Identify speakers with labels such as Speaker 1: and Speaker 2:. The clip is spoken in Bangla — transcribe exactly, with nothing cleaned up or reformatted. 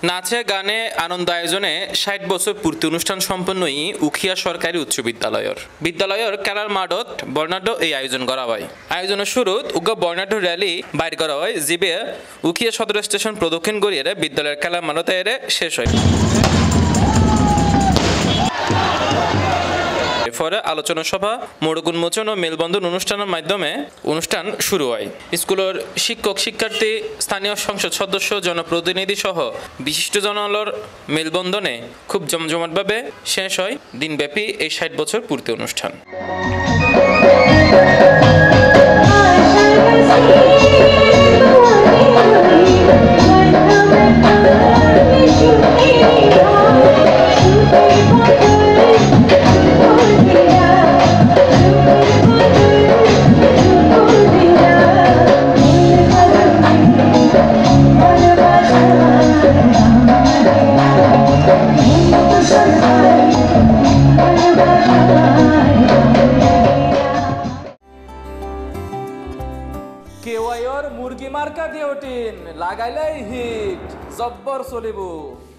Speaker 1: নাচে গানে আনন্দ আয়োজনে ষাট বছর পূর্তি অনুষ্ঠান সম্পন্নই উখিয়া সরকারি উচ্চ বিদ্যালয়ের বিদ্যালয়ের খেলার মাঠত বর্ণাঢ্য এই আয়োজন করা হয়। আয়োজনের শুরুত উগ্র বর্ণাঢ্য র্যালি বাইর করা হয়, জিবে উখিয়া সদর স্টেশন প্রদক্ষিণ করিয়ে বিদ্যালয়ের খেলার মাঠতে এরে শেষ হয়। পরে আলোচনা সভা, মোড়ক উন্মোচন ও মেলবন্ধন অনুষ্ঠানের মাধ্যমে অনুষ্ঠান শুরু হয়। স্কুলের শিক্ষক শিক্ষার্থী, স্থানীয় সংসদ সদস্য, জনপ্রতিনিধি সহ বিশিষ্ট জনগণের মেলবন্ধনে খুব জমজমাটভাবে শেষ হয় দিনব্যাপী এই ষাট বছর পূর্তি অনুষ্ঠান।
Speaker 2: কেওয়াইর মুরগি মার্কা দিওটিন লাগাইলাই হিট জব্বর চলিব।